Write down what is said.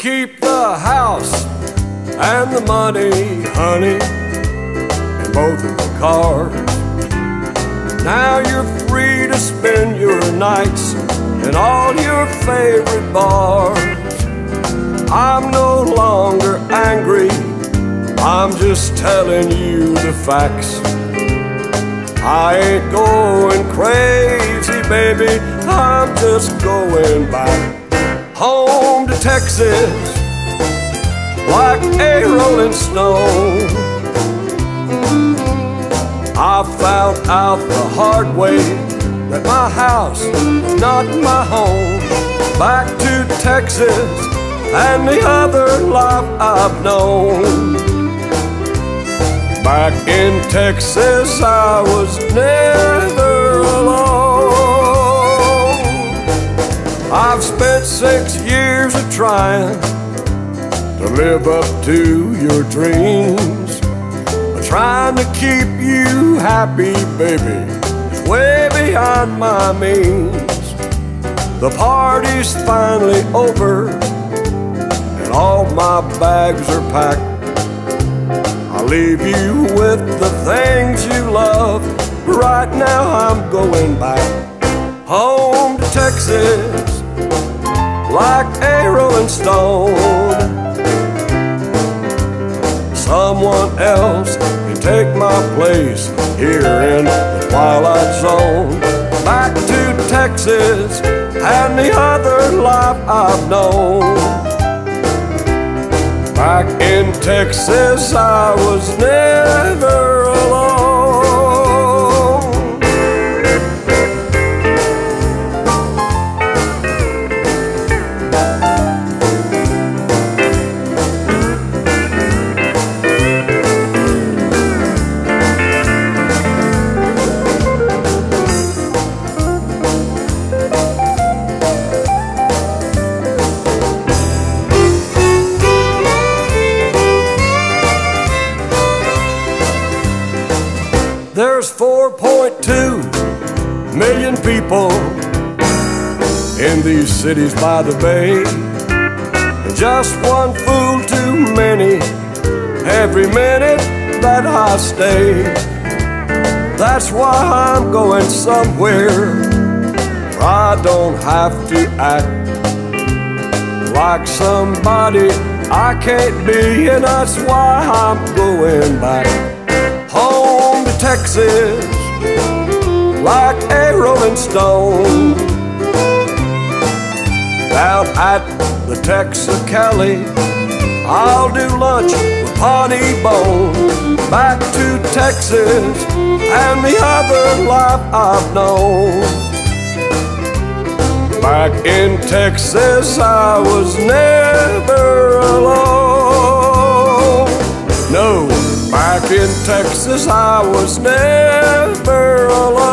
keep the house and the money, honey, and both of the cars. Now you're free to spend your nights in all your favorite bars. I'm no longer angry, I'm just telling you the facts. I ain't going crazy, baby, I'm just going back home to Texas like a rolling stone. I found out the hard way that my house is not my home. Back to Texas and the other life I've known. Back in Texas I was never alone. I've spent 6 years of trying to live up to your dreams. Trying to keep you happy, baby, is way beyond my means. The party's finally over and all my bags are packed. I'll leave you with the things you love. Right now I'm going back home to Texas like a rolling stone. Someone else can take my place here in the twilight zone. Back to Texas and the other life I've known. Back in Texas I was never alone. There's 4.2 million people in these cities by the bay, and just one fool too many every minute that I stay. That's why I'm going somewhere where I don't have to act like somebody I can't be, and that's why I'm going back home to Texas like a rolling stone. Down at the Texarkana I'll do lunch with Honey Bone. Back to Texas and the other life I've known. Back in Texas I was never alone. No, back in Texas I was never alone.